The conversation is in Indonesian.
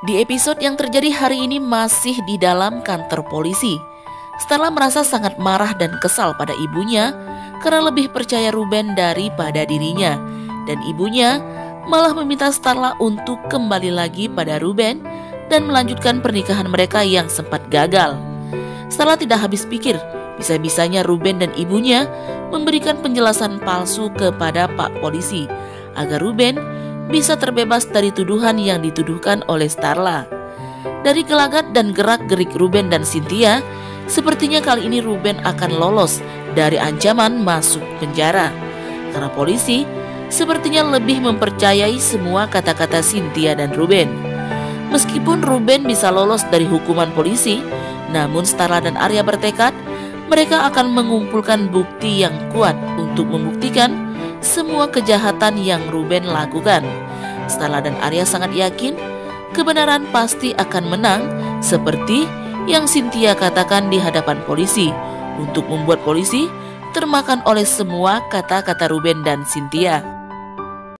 Di episode yang terjadi hari ini masih di dalam kantor polisi. Starla merasa sangat marah dan kesal pada ibunya karena lebih percaya Ruben daripada dirinya. Dan ibunya malah meminta Starla untuk kembali lagi pada Ruben dan melanjutkan pernikahan mereka yang sempat gagal. Starla tidak habis pikir, bisa-bisanya Ruben dan ibunya memberikan penjelasan palsu kepada Pak Polisi agar Ruben bisa terbebas dari tuduhan yang dituduhkan oleh Starla. Dari gelagat dan gerak-gerik Ruben dan Cynthia, sepertinya kali ini Ruben akan lolos dari ancaman masuk penjara. Karena polisi sepertinya lebih mempercayai semua kata-kata Cynthia dan Ruben. Meskipun Ruben bisa lolos dari hukuman polisi, namun Starla dan Arya bertekad mereka akan mengumpulkan bukti yang kuat untuk membuktikan semua kejahatan yang Ruben lakukan. Starla dan Arya sangat yakin kebenaran pasti akan menang seperti yang Cynthia katakan di hadapan polisi, untuk membuat polisi termakan oleh semua kata-kata Ruben dan Cynthia.